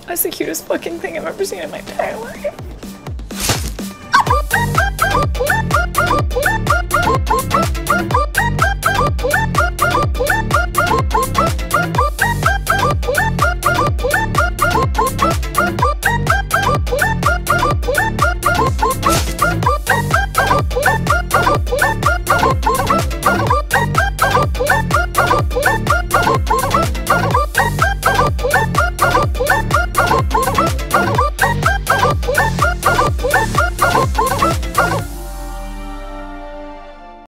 That's the cutest fucking thing I've ever seen in my entire life.